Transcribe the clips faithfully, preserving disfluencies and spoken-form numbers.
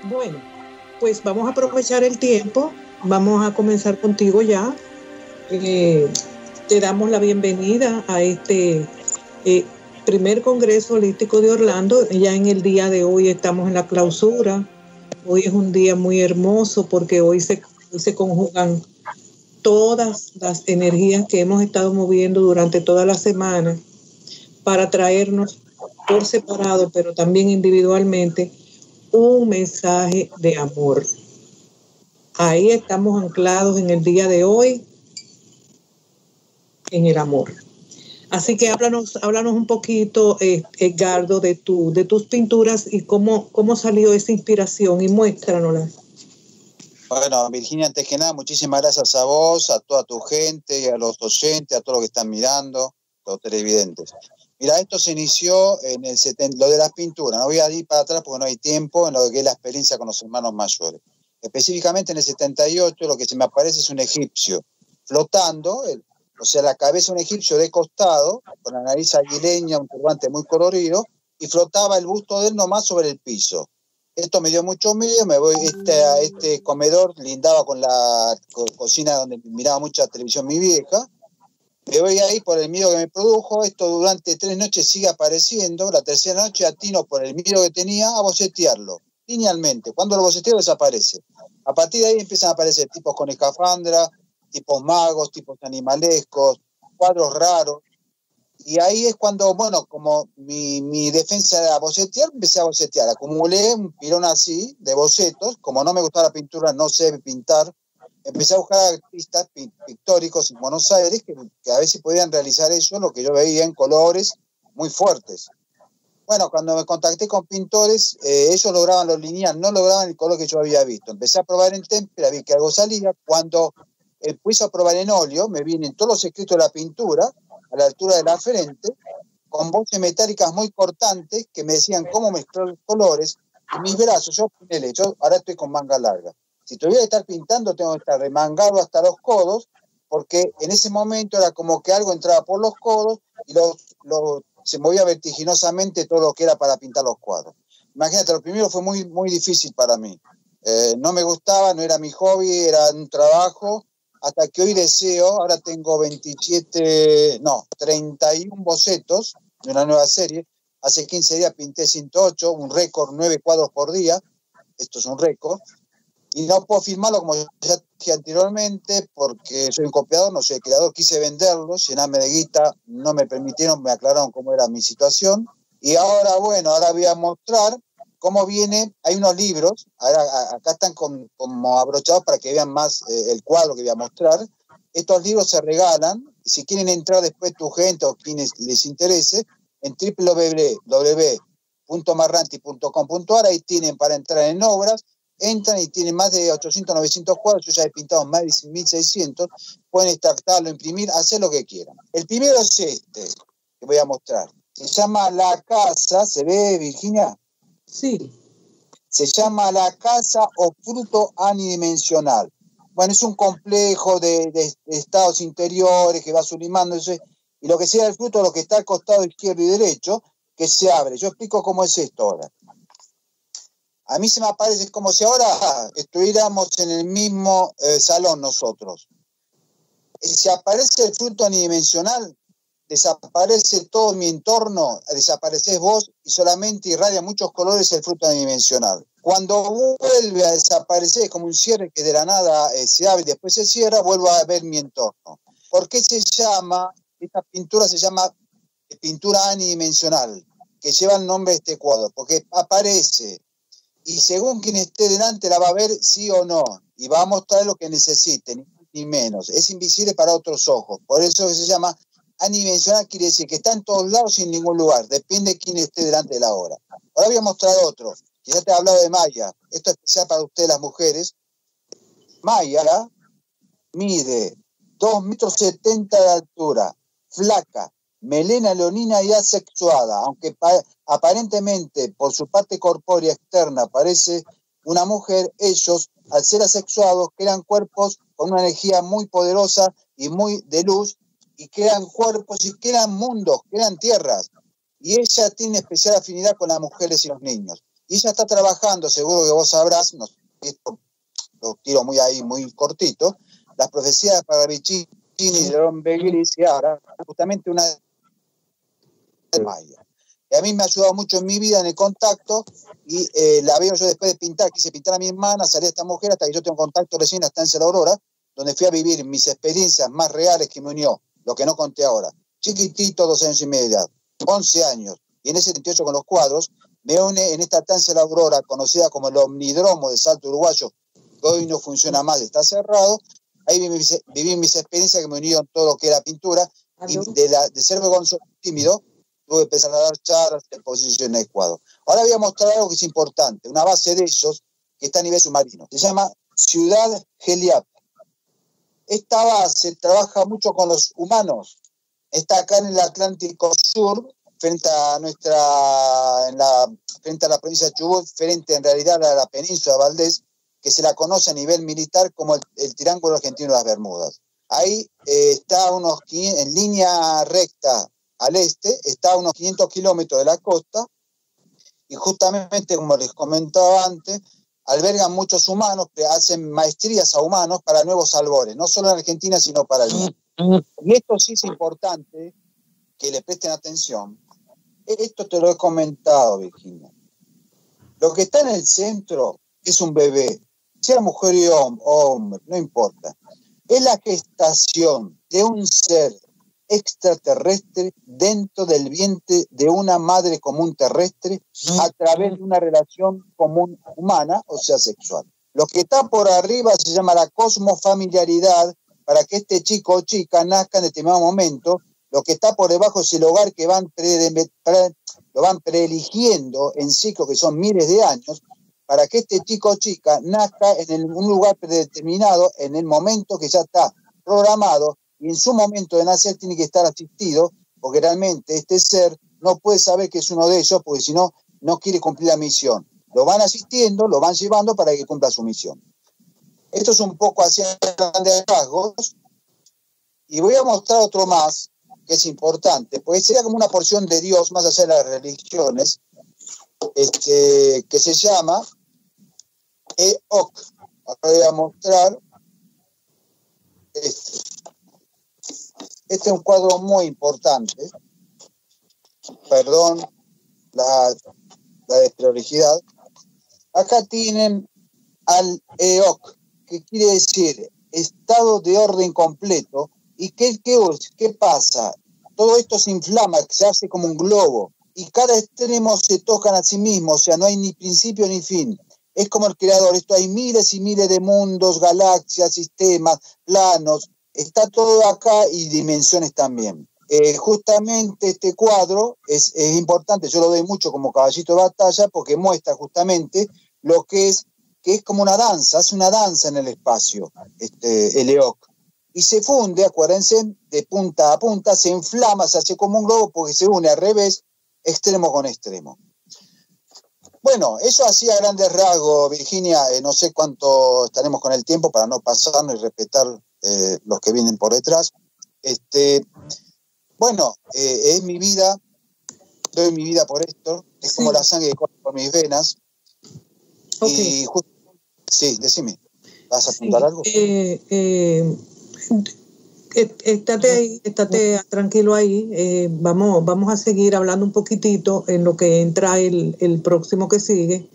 Bueno, pues vamos a aprovechar el tiempo, vamos a comenzar contigo ya. Eh, te damos la bienvenida a este eh, primer Congreso Holístico de Orlando. Ya en el día de hoy estamos en la clausura. Hoy es un día muy hermoso porque hoy se, hoy se conjugan todas las energías que hemos estado moviendo durante toda la semana para traernos por separado, pero también individualmente, un mensaje de amor. Ahí estamos anclados en el día de hoy, en el amor. Así que háblanos, háblanos un poquito, eh, Edgardo, de, tu, de tus pinturas y cómo, cómo salió esa inspiración, y muéstranosla. Bueno, Virginia, antes que nada, muchísimas gracias a vos, a toda tu gente, y a los oyentes, a todos los que están mirando, los televidentes. Mira, esto se inició en el setenta, lo de las pinturas. No voy a ir para atrás porque no hay tiempo, en lo que es la experiencia con los hermanos mayores. Específicamente en el setenta y ocho, lo que se me aparece es un egipcio flotando, el, o sea, la cabeza de un egipcio de costado, con la nariz aguileña, un turbante muy colorido, y flotaba el busto de él nomás sobre el piso. Esto me dio mucho miedo, me voy, este, este comedor lindaba con la co cocina donde miraba mucha televisión mi vieja. Me voy ahí por el miedo que me produjo. Esto durante tres noches sigue apareciendo. La tercera noche atino por el miedo que tenía a bocetearlo, linealmente. Cuando lo boceteo desaparece. A partir de ahí empiezan a aparecer tipos con escafandra, tipos magos, tipos animalescos, cuadros raros. Y ahí es cuando, bueno, como mi, mi defensa era bocetear, empecé a bocetear. Acumulé un pilón así de bocetos. Como no me gustaba la pintura, no sé pintar. Empecé a buscar artistas pictóricos en Buenos Aires que, que a ver si podían realizar eso, lo que yo veía en colores muy fuertes. Bueno, cuando me contacté con pintores, eh, ellos lograban los lineal, no lograban el color que yo había visto. Empecé a probar en témpera, vi que algo salía. Cuando empecé a probar en óleo, me vienen todos los escritos de la pintura, a la altura de la frente, con voces metálicas muy cortantes que me decían cómo mezclar los colores. Y mis brazos, yo, yo ahora estoy con manga larga. Si tuviera que estar pintando, tengo que estar remangado hasta los codos, porque en ese momento era como que algo entraba por los codos y los, los, se movía vertiginosamente todo lo que era para pintar los cuadros. Imagínate, lo primero fue muy, muy difícil para mí. Eh, no me gustaba, no era mi hobby, era un trabajo, hasta que hoy deseo, ahora tengo veintisiete, no, treinta y uno bocetos de una nueva serie. Hace quince días pinté ciento ocho, un récord, nueve cuadros por día. Esto es un récord. Y no puedo firmarlo, como ya dije anteriormente, porque soy un copiador, no soy el creador. Quise venderlos, llenarme de guita, no me permitieron, me aclararon cómo era mi situación. Y ahora, bueno, ahora voy a mostrar cómo viene. Hay unos libros, ahora, acá están con, como abrochados para que vean más eh, el cuadro que voy a mostrar. Estos libros se regalan, si quieren entrar después tu gente o quienes les interese, en w w w punto marranti punto com punto a r, ahí tienen para entrar en obras. Entran y tienen más de ochocientos, novecientos cuadros. Yo ya he pintado más de mil seiscientos. Pueden extractarlo, imprimir, hacer lo que quieran. El primero es este, que voy a mostrar. Se llama La Casa. ¿Se ve, Virginia? Sí. Se llama La Casa o Fruto Anidimensional. Bueno, es un complejo de, de, de estados interiores que va sublimando. Y lo que sea el fruto, lo que está al costado izquierdo y derecho, que se abre. Yo explico cómo es esto ahora. A mí se me aparece como si ahora estuviéramos en el mismo eh, salón nosotros. Si aparece el fruto anidimensional, desaparece todo mi entorno, desapareces vos y solamente irradia muchos colores el fruto anidimensional. Cuando vuelve a desaparecer, es como un cierre que de la nada eh, se abre y después se cierra, vuelvo a ver mi entorno. ¿Por qué se llama, esta pintura se llama pintura anidimensional, que lleva el nombre de este cuadro? Porque aparece y según quien esté delante la va a ver sí o no, y va a mostrar lo que necesite, ni, ni menos. Es invisible para otros ojos, por eso se llama anidimensional, quiere decir que está en todos lados y en ningún lugar, depende de quién esté delante de la obra. Ahora voy a mostrar otro, que ya te he hablado de Maya, esto es especial para ustedes las mujeres. Maya mide dos metros setenta de altura, flaca, melena leonina y asexuada, aunque aparentemente por su parte corpórea externa parece una mujer. Ellos, al ser asexuados, crean cuerpos con una energía muy poderosa y muy de luz, y crean cuerpos y crean mundos, crean tierras. Y ella tiene especial afinidad con las mujeres y los niños. Y ella está trabajando, seguro que vos sabrás, no, esto lo tiro muy ahí, muy cortito, las profecías de Parravicini y de León Beglis, y ahora justamente una de Maya. Y a mí me ha ayudado mucho en mi vida, en el contacto, y eh, la veo yo después de pintar, quise pintar a mi hermana, salí a esta mujer, hasta que yo tengo contacto recién a Estancia La Aurora, donde fui a vivir mis experiencias más reales que me unió, lo que no conté ahora. Chiquitito, dos años y medio de edad, once años, y en ese setenta y ocho con los cuadros, me une en esta Estancia La Aurora, conocida como el Omnidromo de Salto Uruguayo, que hoy no funciona más, está cerrado. Ahí viví, viví mis experiencias que me unieron todo lo que era pintura, y de, la, de ser vergonzoso tímido, tuve que empezar a dar charlas, exposiciones de cuadros. Ahora voy a mostrar algo que es importante, una base de ellos que está a nivel submarino. Se llama Ciudad Heliap. Esta base trabaja mucho con los humanos. Está acá en el Atlántico Sur, frente a nuestra, en la, frente a la provincia de Chubut, frente en realidad a la península de Valdés, que se la conoce a nivel militar como el, el Triángulo Argentino de las Bermudas. Ahí eh, está unos en línea recta al este, está a unos quinientos kilómetros de la costa, y justamente, como les comentaba antes, albergan muchos humanos que hacen maestrías a humanos para nuevos albores, no solo en Argentina, sino para el mundo. Y esto sí es importante que le presten atención. Esto te lo he comentado, Virginia. Lo que está en el centro es un bebé, sea mujer o hombre, no importa. Es la gestación de un ser extraterrestre dentro del vientre de una madre común terrestre a través de una relación común humana, o sea, sexual. Lo que está por arriba se llama la cosmofamiliaridad, para que este chico o chica nazca en determinado momento. Lo que está por debajo es el hogar que van pre, pre, lo van preeligiendo en ciclos que son miles de años, para que este chico o chica nazca en el, un lugar predeterminado en el momento que ya está programado, y en su momento de nacer tiene que estar asistido, porque realmente este ser no puede saber que es uno de ellos, porque si no, no quiere cumplir la misión. Lo van asistiendo, lo van llevando para que cumpla su misión. Esto es un poco así a grandes rasgos, y voy a mostrar otro más, que es importante, porque sería como una porción de Dios, más allá de las religiones, este, que se llama E-Ok. Ahora voy a mostrar este. Este es un cuadro muy importante. Perdón la, la desprolijidad. Acá tienen al E O C, que quiere decir estado de orden completo. ¿Y qué, qué, qué pasa? Todo esto se inflama, se hace como un globo, y cada extremo se tocan a sí mismo, o sea, no hay ni principio ni fin. Es como el creador. Esto hay miles y miles de mundos, galaxias, sistemas, planos. Está todo acá, y dimensiones también. Eh, justamente este cuadro es, es importante, yo lo doy mucho como caballito de batalla, porque muestra justamente lo que es, que es como una danza, hace una danza en el espacio, este, el E O C. Y se funde, acuérdense, de punta a punta, se inflama, se hace como un globo, porque se une al revés, extremo con extremo. Bueno, eso así a grandes rasgos, Virginia. Eh, no sé cuánto estaremos con el tiempo para no pasarnos y respetar eh, los que vienen por detrás. Este, bueno, eh, es mi vida, doy mi vida por esto, es sí. Como la sangre que corre por mis venas. Okay. Y justo, sí, decime, ¿vas a apuntar sí, algo? Eh, eh, estate ahí, estate tranquilo ahí. Eh, vamos, vamos a seguir hablando un poquitito en lo que entra el, el próximo que sigue.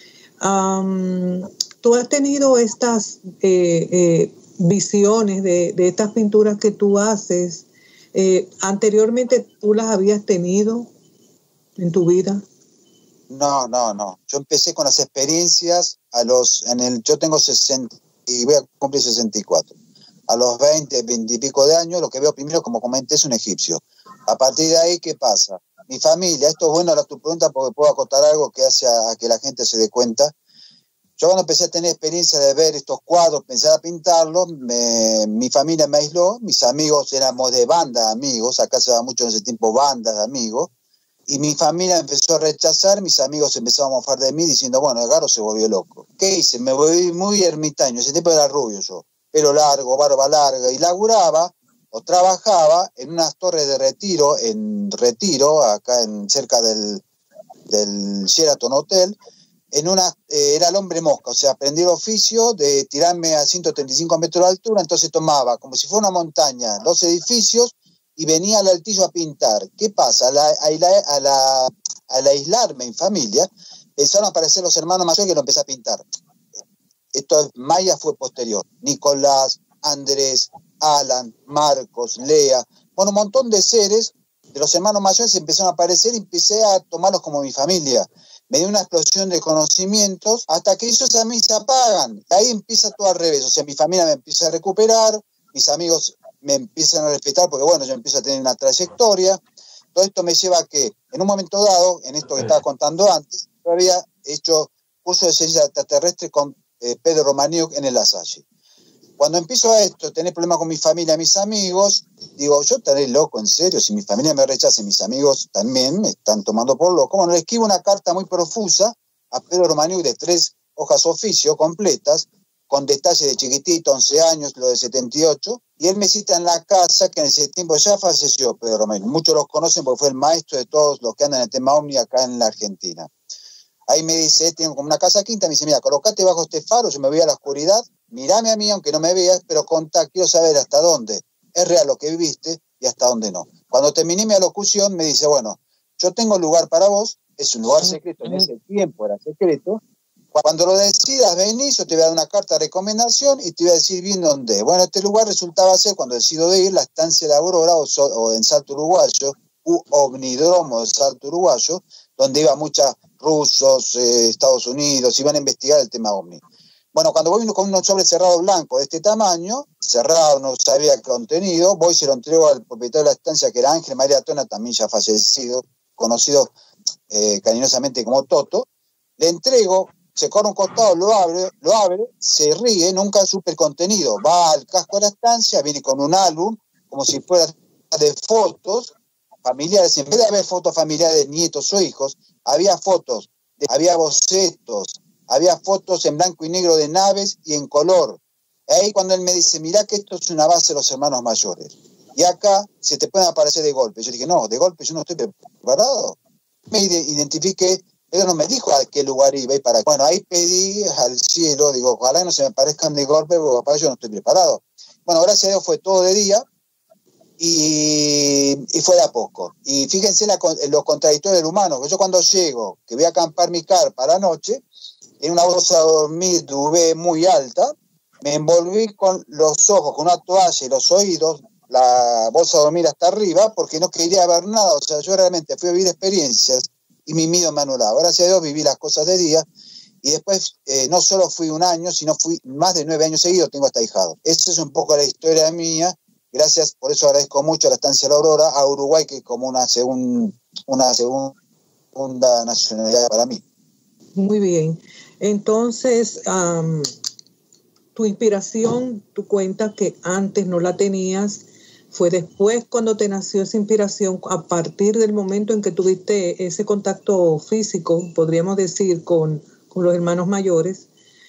Um, tú has tenido estas eh, eh, visiones de, de estas pinturas que tú haces. Eh, anteriormente, ¿tú las habías tenido en tu vida? No, no, no. Yo empecé con las experiencias a los, en el, yo tengo sesenta y voy a cumplir sesenta y cuatro. A los veinte, veinte y pico de años, lo que veo primero, como comenté, es un egipcio. A partir de ahí, ¿qué pasa? Mi familia, esto es bueno ahora tu pregunta porque puedo acotar algo que hace a, a que la gente se dé cuenta. Yo cuando empecé a tener experiencia de ver estos cuadros, pensar a pintarlos, me, mi familia me aisló, mis amigos éramos de banda de amigos, acá se da mucho en ese tiempo bandas de amigos, y mi familia empezó a rechazar, mis amigos empezaron a mofar de mí diciendo, bueno, Edgardo se volvió loco. ¿Qué hice? Me volví muy ermitaño, ese tiempo era rubio yo, pelo largo, barba larga, y laburaba o trabajaba en unas torres de retiro, en Retiro, acá en cerca del, del Sheraton Hotel, en una, eh, era el hombre mosca, o sea, aprendí el oficio de tirarme a ciento treinta y cinco metros de altura, entonces tomaba como si fuera una montaña los edificios y venía al altillo a pintar. ¿Qué pasa? Al, a, a, la, al aislarme en familia, empezaron a aparecer los hermanos mayores que lo empecé a pintar. Esto, Maya fue posterior. Nicolás, Andrés, Alan, Marcos, Lea, bueno, un montón de seres de los hermanos mayores empezaron a aparecer y empecé a tomarlos como mi familia. Me dio una explosión de conocimientos hasta que esos a mí se apagan. Ahí empieza todo al revés. O sea, mi familia me empieza a recuperar, mis amigos me empiezan a respetar porque, bueno, yo empiezo a tener una trayectoria. Todo esto me lleva a que, en un momento dado, en esto que estaba contando antes, yo había hecho curso de ciencia extraterrestre con eh, Pedro Romaniuk en el Lasalle. Cuando empiezo a esto, tener problemas con mi familia, mis amigos, digo, yo estaré loco, en serio, si mi familia me rechaza, mis amigos también me están tomando por loco. Bueno, le escribo una carta muy profusa a Pedro Romaniuk de tres hojas oficio completas, con detalles de chiquitito, once años, lo de setenta y ocho, y él me cita en la casa, que en ese tiempo ya falleció Pedro Romaniuk. Muchos los conocen porque fue el maestro de todos los que andan en el tema OVNI acá en la Argentina. Ahí me dice, tengo como una casa quinta, me dice, mira, colocate bajo este faro, yo me voy a la oscuridad, mirame a mí, aunque no me veas, pero contá, quiero saber hasta dónde es real lo que viviste y hasta dónde no. Cuando terminé mi alocución, me dice, bueno, yo tengo lugar para vos, es un lugar secreto, en ese tiempo era secreto, cuando lo decidas venir, yo te voy a dar una carta de recomendación y te voy a decir bien dónde. Bueno, este lugar resultaba ser, cuando decido de ir, la estancia de Aurora o, so, o en Salto Uruguayo, u Ovnidromo de Salto Uruguayo, donde iba muchos rusos, eh, Estados Unidos, iban a investigar el tema OVNI. Bueno, cuando voy con un sobre cerrado blanco de este tamaño, cerrado, no sabía el contenido, voy y se lo entrego al propietario de la estancia, que era Ángel María Tona, también ya fallecido, conocido eh, cariñosamente como Toto. Le entrego, se corre un costado, lo abre, lo abre, se ríe, nunca supe el contenido. Va al casco de la estancia, viene con un álbum, como si fuera de fotos familiares. En vez de haber fotos familiares de nietos o hijos, había fotos, de, había bocetos, había fotos en blanco y negro de naves y en color. Ahí cuando él me dice, mirá que esto es una base de los hermanos mayores. Y acá se te pueden aparecer de golpe. Yo dije, no, de golpe yo no estoy preparado. Me identifiqué, él no me dijo a qué lugar iba y para qué. Bueno, ahí pedí al cielo, digo, ojalá no se me aparezcan de golpe, porque papá, yo no estoy preparado. Bueno, gracias a Dios fue todo de día y, y fue de a poco. Y fíjense la, los contradictorios del humano, que yo cuando llego, que voy a acampar mi carpa a la noche, en una bolsa de dormir duvé muy alta, me envolví con los ojos, con una toalla y los oídos, la bolsa de dormir hasta arriba, porque no quería ver nada. O sea, yo realmente fui a vivir experiencias y mi miedo me anulaba. Gracias a Dios viví las cosas de día y después eh, no solo fui un año, sino fui más de nueve años seguidos, tengo hasta ahijado. Esa es un poco la historia mía. Gracias, por eso agradezco mucho a la estancia La Aurora, a Uruguay, que es como una, segun, una segunda nacionalidad para mí. Muy bien. Entonces, um, tu inspiración, tú cuentas que antes no la tenías, fue después cuando te nació esa inspiración, a partir del momento en que tuviste ese contacto físico, podríamos decir, con, con los hermanos mayores,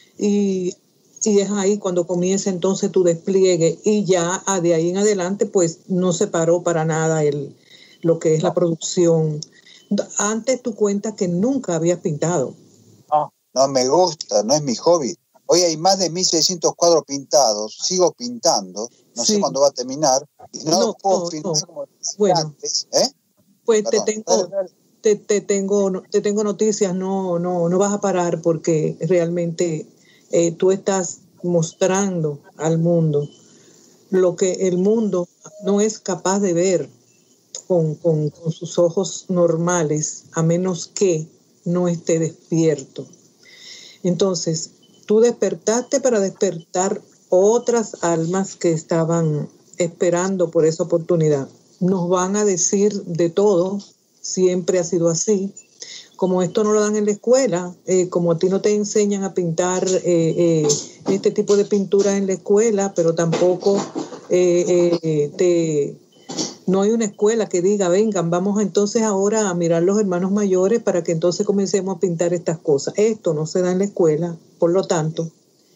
y, y es ahí cuando comienza entonces tu despliegue, y ya de ahí en adelante, pues no se paró para nada el, lo que es la producción. Antes tú cuentas que nunca habías pintado. No, no me gusta, no es mi hobby. Hoy hay más de mil seiscientos cuadros pintados, sigo pintando, no sí. sé cuándo va a terminar, y no, no puedo no, filmar no. como bueno, antes. ¿Eh? Pues te tengo, te, te, tengo, te tengo noticias, no, no, no vas a parar porque realmente eh, tú estás mostrando al mundo lo que el mundo no es capaz de ver con, con, con sus ojos normales, a menos que no esté despierto. Entonces, tú despertaste para despertar otras almas que estaban esperando por esa oportunidad. Nos van a decir de todo, siempre ha sido así. Como esto no lo dan en la escuela, eh, como a ti no te enseñan a pintar eh, eh, este tipo de pintura en la escuela, pero tampoco eh, eh, te... No hay una escuela que diga, vengan, vamos entonces ahora a mirar los hermanos mayores para que entonces comencemos a pintar estas cosas. Esto no se da en la escuela, por lo tanto,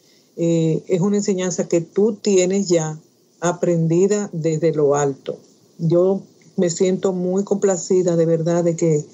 eh, es una enseñanza que tú tienes ya aprendida desde lo alto. Yo me siento muy complacida de verdad de que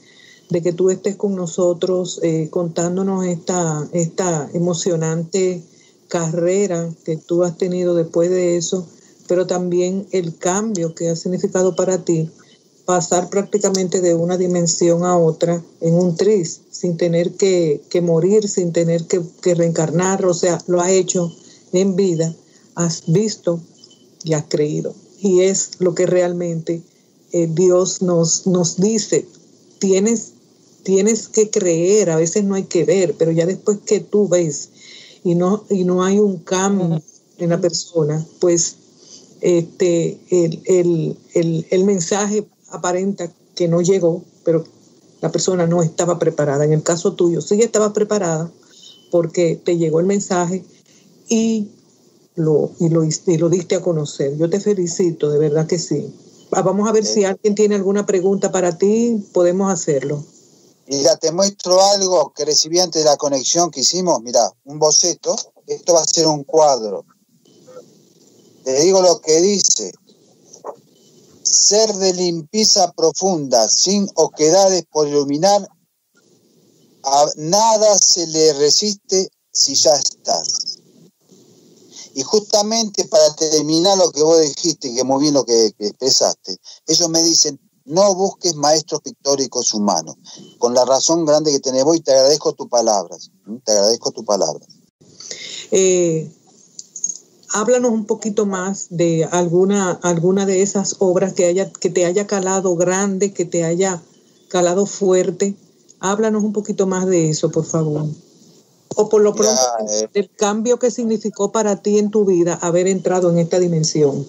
de que tú estés con nosotros eh, contándonos esta, esta emocionante carrera que tú has tenido después de eso, pero también el cambio que ha significado para ti pasar prácticamente de una dimensión a otra en un tris, sin tener que, que morir, sin tener que, que reencarnar, o sea, lo has hecho en vida, has visto y has creído. Y es lo que realmente eh, Dios nos, nos dice, tienes, tienes que creer, a veces no hay que ver, pero ya después que tú ves y no, y no hay un cambio en la persona, pues este, el, el, el, el mensaje aparenta que no llegó, pero la persona no estaba preparada. En el caso tuyo, sí estabas preparada porque te llegó el mensaje y lo, y lo, y lo diste a conocer. Yo te felicito, de verdad que sí. Vamos a ver si alguien tiene alguna pregunta para ti, podemos hacerlo. Mira, te muestro algo que recibí antes de la conexión que hicimos. Mira, un boceto. Esto va a ser un cuadro. Te digo lo que dice. Ser de limpieza profunda, sin oquedades por iluminar, a nada se le resiste si ya estás. Y justamente para terminar lo que vos dijiste, que muy bien lo que, que expresaste, ellos me dicen, no busques maestros pictóricos humanos, con la razón grande que tenés vos, y te agradezco tus palabras, te agradezco tus palabras. Eh, háblanos un poquito más de alguna, alguna de esas obras que, haya, que te haya calado grande, que te haya calado fuerte. Háblanos un poquito más de eso, por favor. O por lo pronto, ya, eh, el cambio que significó para ti en tu vida haber entrado en esta dimensión.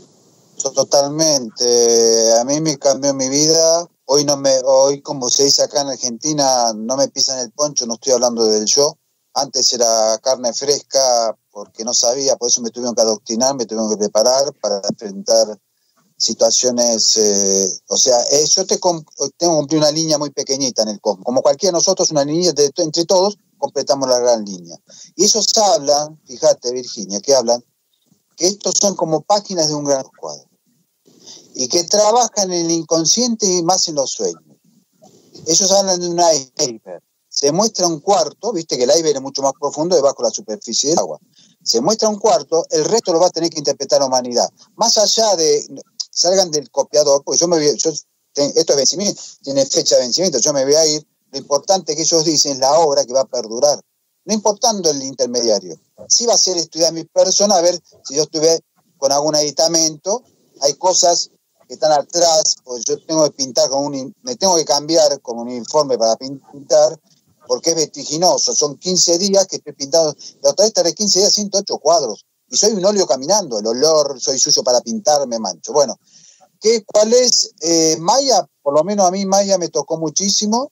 Totalmente. A mí me cambió mi vida. Hoy, no me, hoy, como se dice acá en Argentina, no me pisan el poncho, no estoy hablando del yo. Antes era carne fresca porque no sabía, por eso me tuvieron que adoctrinar, me tuvieron que preparar para enfrentar situaciones, eh, o sea, eh, yo te tengo que cumplir una línea muy pequeñita en el cosmos. Como cualquiera de nosotros, una línea de, entre todos, completamos la gran línea. Y ellos hablan, fíjate Virginia, que hablan, que estos son como páginas de un gran cuadro. Y que trabajan en el inconsciente y más en los sueños. Ellos hablan de un iceberg. Se muestra un cuarto, viste que el iceberg es mucho más profundo debajo de la superficie del agua. Se muestra un cuarto, el resto lo va a tener que interpretar la humanidad. Más allá de, salgan del copiador, porque yo me voy, yo, esto es vencimiento, tiene fecha de vencimiento, yo me voy a ir, lo importante que ellos dicen es la obra que va a perdurar, no importando el intermediario. Sí va a ser estudiar mi persona, a ver si yo estuve con algún aditamento, hay cosas que están atrás, pues yo tengo que pintar con un, me tengo que cambiar con un uniforme para pintar, porque es vertiginoso, son quince días que estoy pintando, la otra vez tardé quince días, ciento ocho cuadros, y soy un óleo caminando, el olor, soy suyo para pintar, me mancho. Bueno, ¿qué, ¿cuál es? Eh, Maya, por lo menos a mí Maya me tocó muchísimo,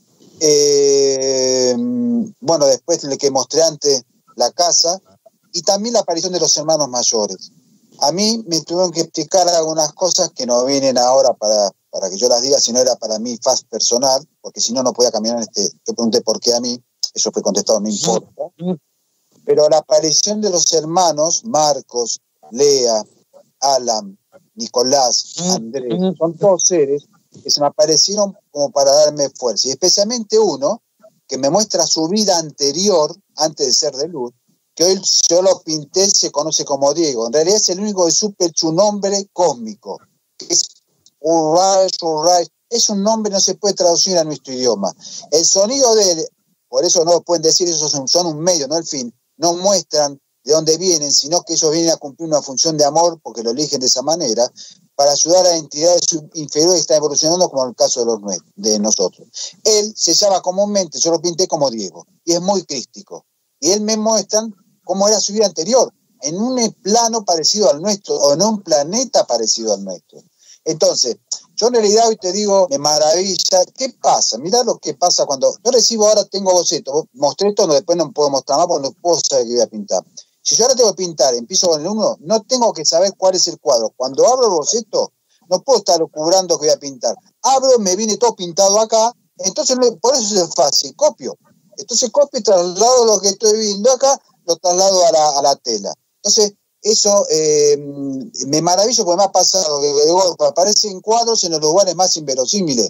eh, bueno, después le que mostré antes la casa, y también la aparición de los hermanos mayores. A mí me tuvieron que explicar algunas cosas que no vienen ahora para, para que yo las diga, sino era para mí faz personal, porque si no, no podía caminar en este. Yo pregunté por qué a mí, eso fue contestado, no importa. Pero la aparición de los hermanos, Marcos, Lea, Alan, Nicolás, Andrés, son todos seres que se me aparecieron como para darme fuerza. Y especialmente uno que me muestra su vida anterior, antes de ser de luz, que hoy yo lo pinté, se conoce como Diego. En realidad es el único que supe su nombre cósmico, que es Uray, Uray. Es un nombre, no se puede traducir a nuestro idioma. El sonido de él, por eso no lo pueden decir, esos son, son un medio, no el fin. No muestran de dónde vienen, sino que ellos vienen a cumplir una función de amor, porque lo eligen de esa manera, para ayudar a entidades inferiores que están evolucionando, como en el caso de, los, de nosotros. Él se llama comúnmente, yo lo pinté como Diego, y es muy crístico. Y él me muestran cómo era su vida anterior, en un plano parecido al nuestro, o en un planeta parecido al nuestro. Entonces, yo en realidad hoy te digo, me maravilla, ¿qué pasa? Mirá lo que pasa cuando, yo recibo ahora, tengo boceto, mostré esto, no, después no puedo mostrar más porque no puedo saber qué voy a pintar. Si yo ahora tengo que pintar, empiezo con el uno, no tengo que saber cuál es el cuadro. Cuando abro el boceto, no puedo estar cubrando que voy a pintar. Abro, me viene todo pintado acá, entonces por eso es fácil, copio. Entonces copio y traslado lo que estoy viendo acá, lo traslado a la, a la tela. Entonces, eso eh, me maravillo porque me ha pasado que aparecen cuadros en los lugares más inverosímiles.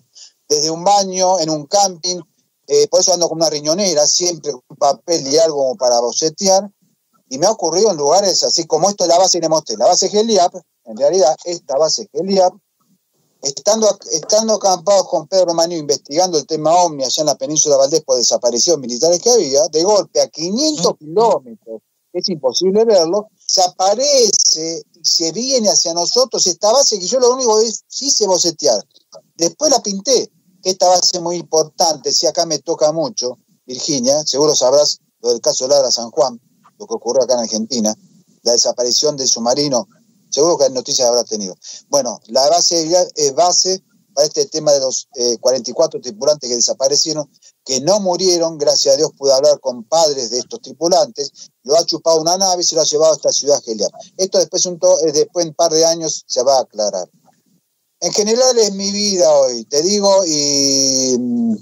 desde un baño, en un camping, eh, por eso ando con una riñonera, siempre con un papel y algo como para bocetear, y me ha ocurrido en lugares así como esto, la base que le mostré, la base Geliap, en realidad esta base Geliap, estando, estando acampados con Pedro Manio investigando el tema OVNI allá en la península de Valdés por desaparecidos militares que había, de golpe a quinientos kilómetros, es imposible verlo, se aparece y se viene hacia nosotros esta base que yo lo único que hice bocetear. Después la pinté, que esta base es muy importante, si acá me toca mucho, Virginia, seguro sabrás lo del caso Lara San Juan, lo que ocurrió acá en Argentina, la desaparición del submarino, seguro que noticias habrá tenido. Bueno, la base es base para este tema de los eh, cuarenta y cuatro tripulantes que desaparecieron, que no murieron, gracias a Dios pude hablar con padres de estos tripulantes, lo ha chupado una nave y se lo ha llevado a esta ciudad Geliap. Esto después, un to- después en un par de años se va a aclarar. En general es mi vida hoy, te digo, y mm,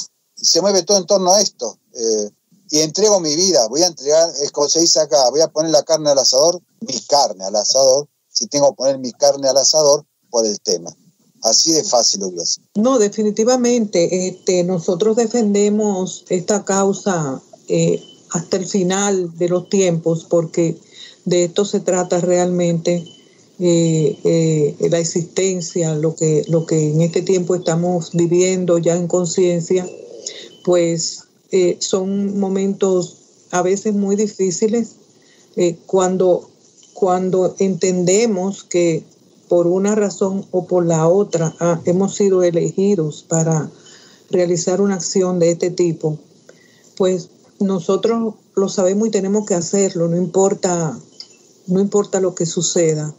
se mueve todo en torno a esto. Eh, y entrego mi vida, voy a entregar, es como se dice acá, voy a poner la carne al asador, mi carne al asador, si tengo que poner mi carne al asador por el tema. Así de fácil lo voy a hacer. No, definitivamente, este, nosotros defendemos esta causa eh, hasta el final de los tiempos, porque de esto se trata realmente, eh, eh, la existencia, lo que, lo que en este tiempo estamos viviendo ya en conciencia, pues eh, son momentos a veces muy difíciles eh, cuando, cuando entendemos que por una razón o por la otra ah, hemos sido elegidos para realizar una acción de este tipo, pues nosotros lo sabemos y tenemos que hacerlo, no importa, no importa lo que suceda,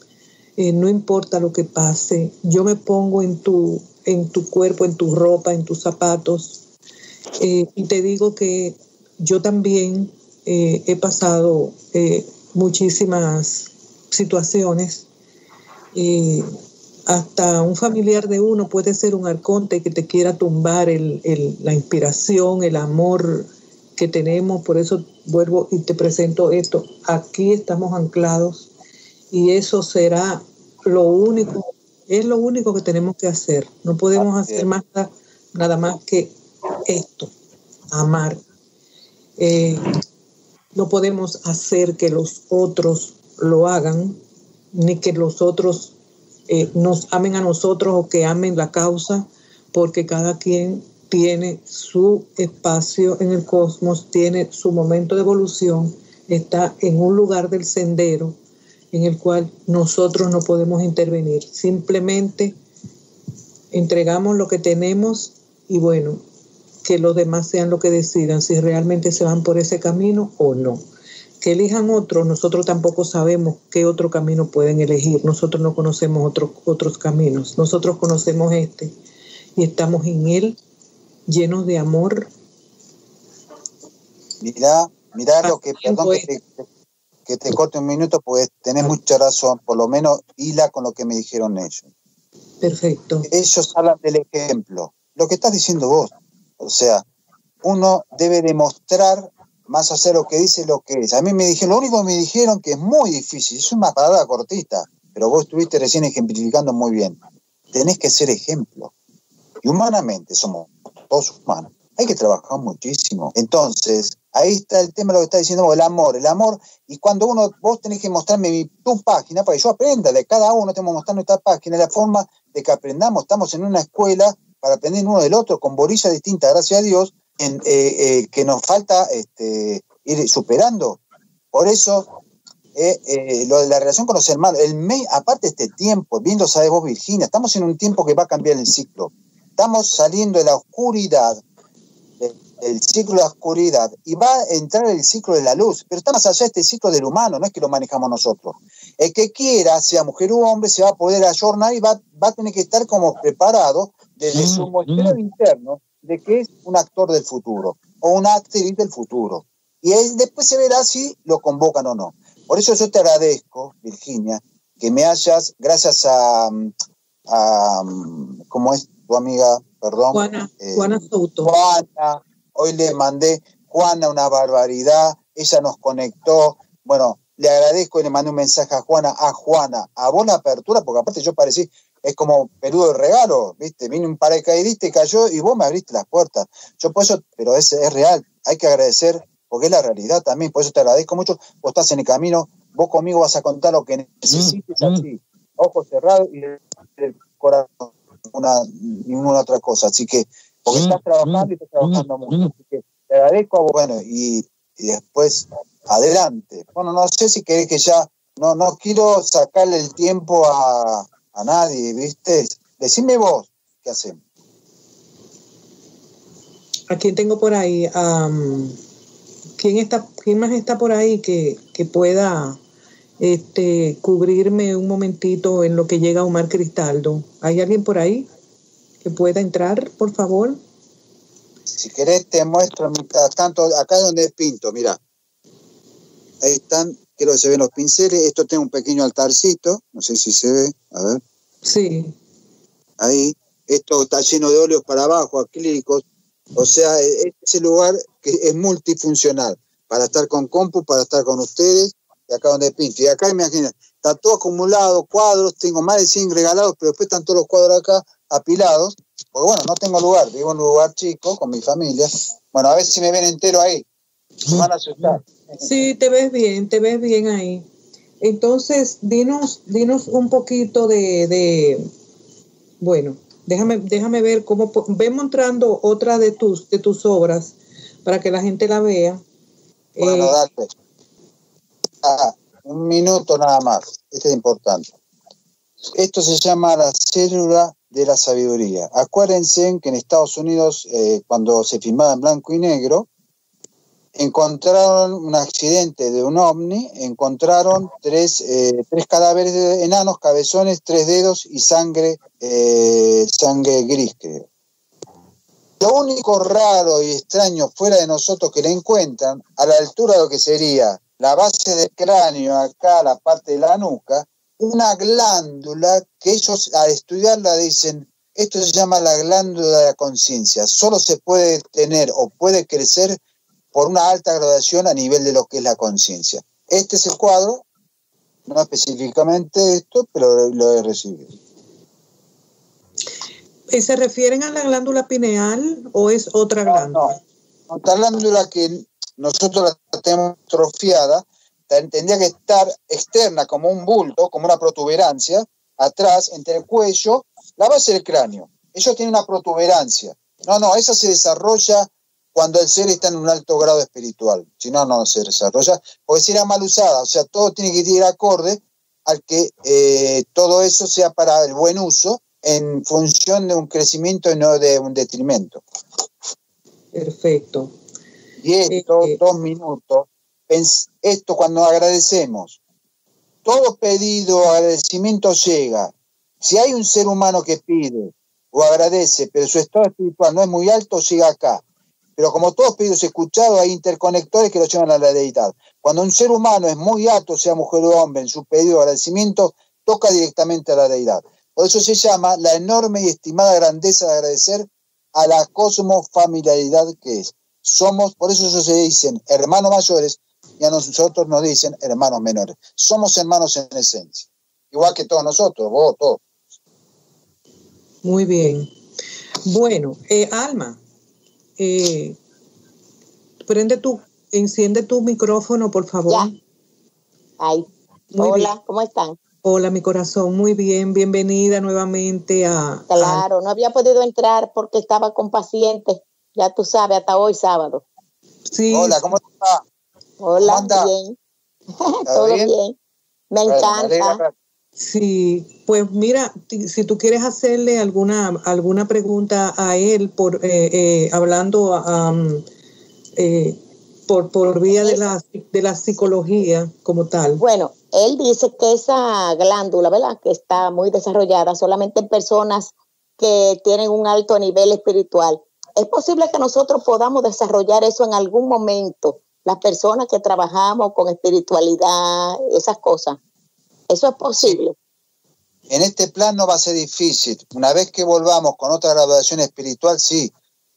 eh, no importa lo que pase. Yo me pongo en tu, en tu cuerpo, en tu ropa, en tus zapatos, eh, y te digo que yo también eh, he pasado eh, muchísimas situaciones. Eh, hasta un familiar de uno puede ser un arconte que te quiera tumbar el, el, la inspiración, el amor que tenemos. Por eso vuelvo y te presento esto. Aquí estamos anclados y eso será lo único, es lo único que tenemos que hacer. No podemos hacer más, nada más que esto, amar. Eh, no podemos hacer que los otros lo hagan, ni que los otros eh, nos amen a nosotros o que amen la causa, porque cada quien tiene su espacio en el cosmos, tiene su momento de evolución, está en un lugar del sendero en el cual nosotros no podemos intervenir. Simplemente entregamos lo que tenemos y bueno, que los demás sean lo que decidan, si realmente se van por ese camino o no. Que elijan otro, nosotros tampoco sabemos qué otro camino pueden elegir. Nosotros no conocemos otro, otros caminos. Nosotros conocemos este y estamos en él llenos de amor. Mirá, mirá lo que, perdón que te, que te corte un minuto, pues tenés mucha razón, por lo menos hila con lo que me dijeron ellos. Perfecto. Ellos hablan del ejemplo, lo que estás diciendo vos. O sea, uno debe demostrar más hacer lo que dice lo que es. A mí me dijeron, lo único que me dijeron que es muy difícil, es una palabra cortita, pero vos estuviste recién ejemplificando muy bien. Tenés que ser ejemplo. Y humanamente somos todos humanos. Hay que trabajar muchísimo. Entonces, ahí está el tema de lo que está diciendo vos, el amor. El amor, y cuando uno, vos tenés que mostrarme mi, tu página para que yo aprenda de cada uno, tenemos que mostrar nuestra página, la forma de que aprendamos. Estamos en una escuela para aprender uno del otro, con borillas distintas, gracias a Dios, en, eh, eh, que nos falta este, ir superando. Por eso, eh, eh, lo de la relación con los hermanos, el mes, aparte de este tiempo, viendo, sabes vos, Virginia, estamos en un tiempo que va a cambiar el ciclo. Estamos saliendo de la oscuridad, el ciclo de la oscuridad, y va a entrar el ciclo de la luz, pero está más allá de este ciclo del humano, no es que lo manejamos nosotros. El que quiera, sea mujer u hombre, se va a poder ayornar y va, va a tener que estar como preparado desde su muestreo interno de que es un actor del futuro o una actriz del futuro. Y él después se verá si lo convocan o no. Por eso yo te agradezco, Virginia, que me hayas, gracias a, a ¿cómo es tu amiga? Perdón. Juana, eh, Juana Souto. Juana, hoy le mandé, Juana, una barbaridad, ella nos conectó, bueno, le agradezco y le mandé un mensaje a Juana, a Juana, a vos la apertura, porque aparte yo parecí, es como peludo de regalo, ¿viste? Vine un paracaidista y cayó y vos me abriste las puertas. Yo por eso, pero es, es real, hay que agradecer, porque es la realidad también, por eso te agradezco mucho, vos estás en el camino, vos conmigo vas a contar lo que necesites así, ojos cerrados y el corazón, una, ninguna otra cosa, así que, porque estás trabajando y estás trabajando mucho, así que te agradezco a vos, bueno, y, y después, adelante. Bueno, no sé si querés que ya, no, no quiero sacarle el tiempo a, a nadie, ¿viste? Decime vos, ¿qué hacemos? ¿A quién tengo por ahí? Um, ¿quién está, quién más está por ahí que, que pueda este, cubrirme un momentito en lo que llega Omar Cristaldo? ¿Hay alguien por ahí que pueda entrar, por favor? Si querés te muestro, mientras tanto, acá es donde pinto, mira. Ahí están, creo que se ven los pinceles. Esto tiene un pequeño altarcito, no sé si se ve, a ver. Sí. Ahí, esto está lleno de óleos para abajo, acrílicos. O sea, ese lugar que es multifuncional, para estar con compu, para estar con ustedes, y acá donde pinto. Y acá, imagínate, está todo acumulado, cuadros, tengo más de cien regalados, pero después están todos los cuadros acá apilados, porque bueno, no tengo lugar, vivo en un lugar chico, con mi familia. Bueno, a ver si me ven entero ahí. Se van a asustar. Sí, te ves bien, te ves bien ahí. Entonces, dinos, dinos un poquito de, de bueno, déjame, déjame ver cómo, ve mostrando otra de tus, de tus obras para que la gente la vea. Bueno, eh, dale. Ah, un minuto nada más, este es importante. Esto se llama la célula de la sabiduría. Acuérdense que en Estados Unidos, eh, cuando se filmaba en blanco y negro, encontraron un accidente de un ovni, encontraron tres, eh, tres cadáveres de enanos, cabezones, tres dedos y sangre, eh, sangre gris, creo. Lo único raro y extraño fuera de nosotros que le encuentran, a la altura de lo que sería la base del cráneo, acá la parte de la nuca, una glándula que ellos al estudiarla dicen, esto se llama la glándula de la conciencia, solo se puede tener o puede crecer por una alta graduación a nivel de lo que es la conciencia. Este es el cuadro, no específicamente esto, pero lo he recibido. ¿Se refieren a la glándula pineal o es otra no, glándula? No, otra glándula que nosotros la tenemos atrofiada, tendría que estar externa como un bulto, como una protuberancia, atrás, entre el cuello, la base del cráneo. Ellos tienen una protuberancia. No, no, esa se desarrolla cuando el ser está en un alto grado espiritual. Si no, no se desarrolla, porque si era mal usada. O sea, todo tiene que ir acorde al que eh, todo eso sea para el buen uso, en función de un crecimiento y no de un detrimento. Perfecto. Y esto, eh, dos minutos, esto cuando agradecemos, todo pedido o agradecimiento llega. Si hay un ser humano que pide o agradece, pero su estado espiritual no es muy alto, llega acá. Pero como todos pedidos escuchados, hay interconectores que lo llevan a la deidad. Cuando un ser humano es muy alto, sea mujer o hombre, en su pedido de agradecimiento, toca directamente a la deidad. Por eso se llama la enorme y estimada grandeza de agradecer a la cosmofamiliaridad que es. Somos, por eso ellos se dicen hermanos mayores y a nosotros nos dicen hermanos menores. Somos hermanos en esencia. Igual que todos nosotros, vos, todos. Muy bien. Bueno, eh, Alma, eh, prende tu, enciende tu micrófono, por favor. Ya. Ay. Muy Hola, bien. ¿cómo están? Hola, mi corazón, muy bien, bienvenida nuevamente a... Claro, a... no había podido entrar porque estaba con pacientes, ya tú sabes, hasta hoy sábado. Sí. Hola, ¿cómo estás? Hola, ¿Cómo bien. Todo bien? bien. Me bueno, encanta. Me sí, pues mira, si tú quieres hacerle alguna alguna pregunta a él por eh, eh, hablando um, eh, por por vía de la de la psicología como tal. Bueno, él dice que esa glándula, ¿verdad?, que está muy desarrollada solamente en personas que tienen un alto nivel espiritual. ¿Es posible que nosotros podamos desarrollar eso en algún momento? Las personas que trabajamos con espiritualidad, esas cosas. ¿Eso es posible? Sí. En este plan no va a ser difícil. Una vez que volvamos con otra graduación espiritual, sí.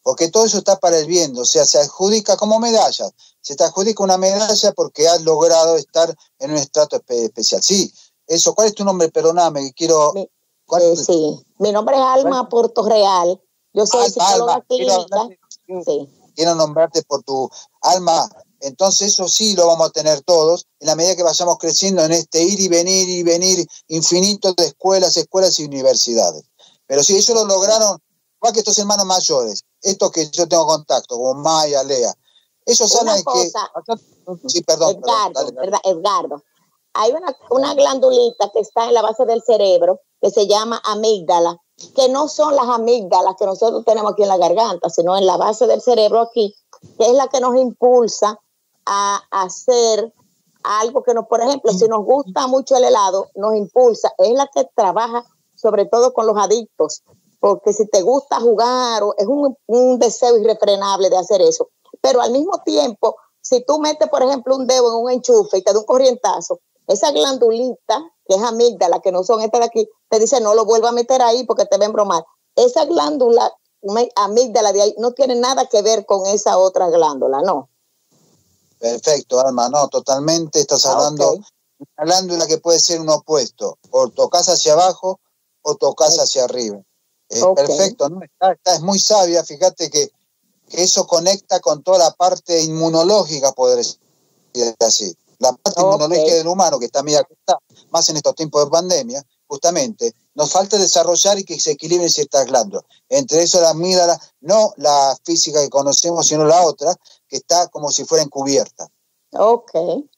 porque todo eso está para el bien, o sea, se adjudica como medallas, se te adjudica una medalla porque has logrado estar en un estrato espe especial. Sí, eso, ¿cuál es tu nombre? Perdóname, que quiero... Mi, eh, sí, mi nombre es Alma Portorreal, yo soy Alma, psicóloga Alma. clínica. Quiero, sí. quiero nombrarte por tu Alma. Entonces eso sí lo vamos a tener todos en la medida que vayamos creciendo en este ir y venir y venir infinito de escuelas, escuelas y universidades. Pero sí, ellos lo lograron, igual que estos hermanos mayores, estos que yo tengo contacto, como Maya, Lea, ellos saben que... Sí, perdón, Edgardo, perdón, dale, dale. ¿verdad? Edgardo. Hay una, una glandulita que está en la base del cerebro que se llama amígdala, que no son las amígdalas que nosotros tenemos aquí en la garganta, sino en la base del cerebro aquí, que es la que nos impulsa a hacer algo que nos, por ejemplo, si nos gusta mucho el helado, nos impulsa, es la que trabaja sobre todo con los adictos, porque si te gusta jugar, es un, un deseo irrefrenable de hacer eso, pero al mismo tiempo, si tú metes, por ejemplo, un dedo en un enchufe y te da un corrientazo, esa glandulita, que es amígdala, que no son estas de aquí, te dice no lo vuelva a meter ahí porque te ven bromar. Esa glándula, amígdala de ahí, no tiene nada que ver con esa otra glándula, no. Perfecto, Alma, no, totalmente estás hablando de okay. una glándula que puede ser un opuesto, o tocas hacia abajo o tocas okay. hacia arriba. Es okay. perfecto, ¿no? Está, está, es muy sabia, fíjate que, que eso conecta con toda la parte inmunológica, poder decir así. La parte okay. inmunológica del humano, que está media más en estos tiempos de pandemia, justamente, nos falta desarrollar y que se equilibren ciertas glándulas. Entre eso la amígdala, no la física que conocemos, sino la otra, que está como si fuera encubierta. Ok,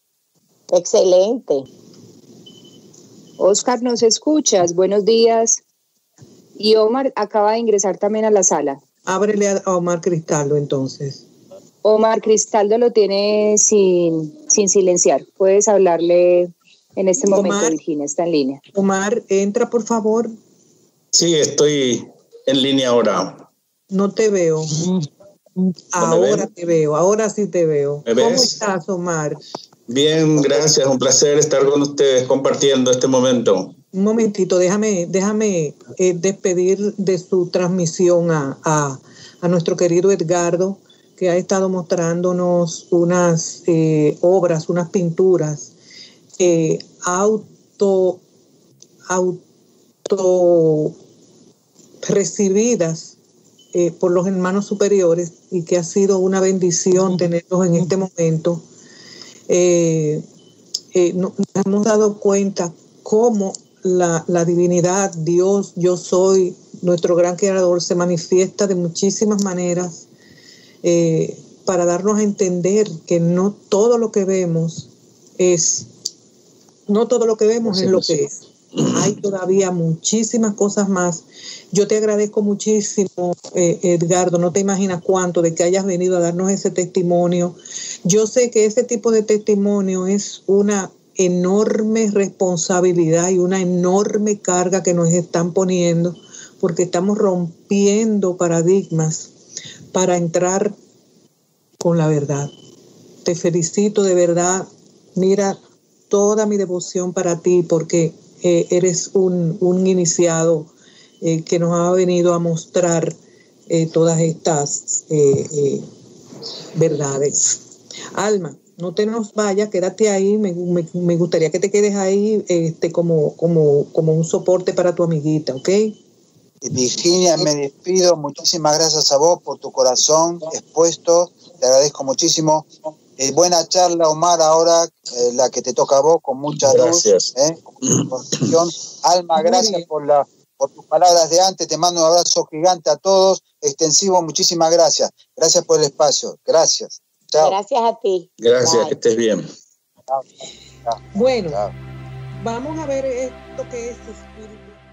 excelente. Oscar, ¿nos escuchas? Buenos días. Y Omar acaba de ingresar también a la sala. Ábrele a Omar Cristaldo entonces. Omar Cristaldo lo tiene sin, sin silenciar. Puedes hablarle en este momento, Omar, Virginia está en línea. Omar, entra por favor. Sí, estoy en línea ahora. No te veo. Ahora te veo, ahora sí te veo. ¿Me ¿Cómo ves? estás, Omar? Bien, gracias, un placer estar con ustedes compartiendo este momento. Un momentito, déjame, déjame eh, despedir de su transmisión a, a, a nuestro querido Edgardo, que ha estado mostrándonos unas eh, obras, unas pinturas eh, auto, auto recibidas Eh, por los hermanos superiores y que ha sido una bendición tenerlos en este momento. Eh, eh, nos hemos dado cuenta cómo la, la divinidad, Dios, yo soy, nuestro gran creador, se manifiesta de muchísimas maneras eh, para darnos a entender que no todo lo que vemos es, no todo lo que vemos sí, es lo sí. que es. Hay todavía muchísimas cosas más. Yo te agradezco muchísimo, eh, Edgardo, no te imaginas cuánto de que hayas venido a darnos ese testimonio. Yo sé que ese tipo de testimonio es una enorme responsabilidad y una enorme carga que nos están poniendo, porque estamos rompiendo paradigmas para entrar con la verdad. Te felicito de verdad. Mira, toda mi devoción para ti, porque eh, eres un, un iniciado eh, que nos ha venido a mostrar eh, todas estas eh, eh, verdades. Alma, no te nos vayas, quédate ahí, me, me, me gustaría que te quedes ahí este, como, como, como un soporte para tu amiguita, ¿ok? Virginia, me despido, muchísimas gracias a vos por tu corazón expuesto, te agradezco muchísimo. Eh, buena charla, Omar, ahora eh, la que te toca a vos, con mucha gracias. luz. ¿eh? Con Alma, gracias por, la, por tus palabras de antes, te mando un abrazo gigante a todos, extensivo, muchísimas gracias. Gracias por el espacio, gracias. Chao. Gracias a ti. Gracias, Bye. Que estés bien. Chao. Chao. Bueno, Chao. vamos a ver esto que es espíritu.